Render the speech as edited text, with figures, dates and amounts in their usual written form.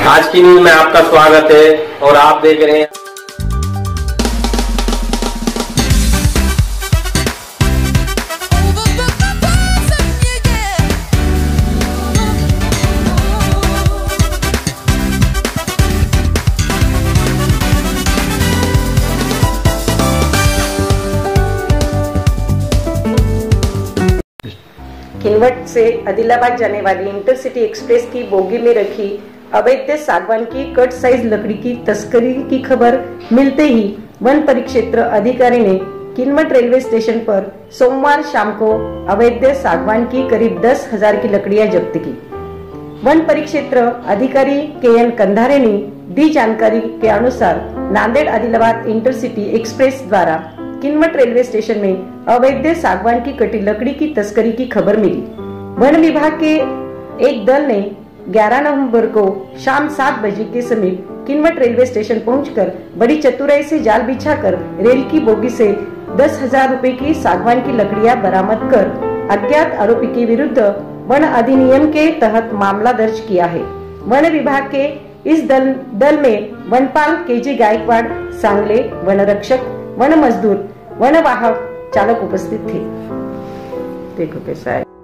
आज की न्यूज में आपका स्वागत है और आप देख रहे हैं किनवट से आदिलाबाद जाने वाली इंटरसिटी एक्सप्रेस की बोगी में रखी अवैध सागवान की कट साइज लकड़ी की तस्करी की खबर मिलते ही वन परिक्षेत्र अधिकारी ने किनवट रेलवे स्टेशन पर सोमवार शाम को अवैध सागवान की करीब 10,000 की लकड़ियां जब्त की। वन परिक्षेत्र अधिकारी KN कंधारे ने दी जानकारी के अनुसार नांदेड़ आदिलाबाद इंटरसिटी एक्सप्रेस द्वारा किनवट रेलवे स्टेशन में अवैध सागवान की कटी लकड़ी की तस्करी की खबर मिली। वन विभाग के एक दल ने 11 नवंबर को शाम 7 बजे के समीप किनवट रेलवे स्टेशन पहुंचकर बड़ी चतुराई से जाल बिछाकर रेल की बोगी से 10,000 रुपए की सागवान की लकड़ियां बरामद कर अज्ञात आरोपी के विरुद्ध वन अधिनियम के तहत मामला दर्ज किया है। वन विभाग के इस दल में वनपाल KJ गायकवाड़, सांगले, वन रक्षक, वन मजदूर, वन वाहक चालक उपस्थित थे। देखो कैसा है।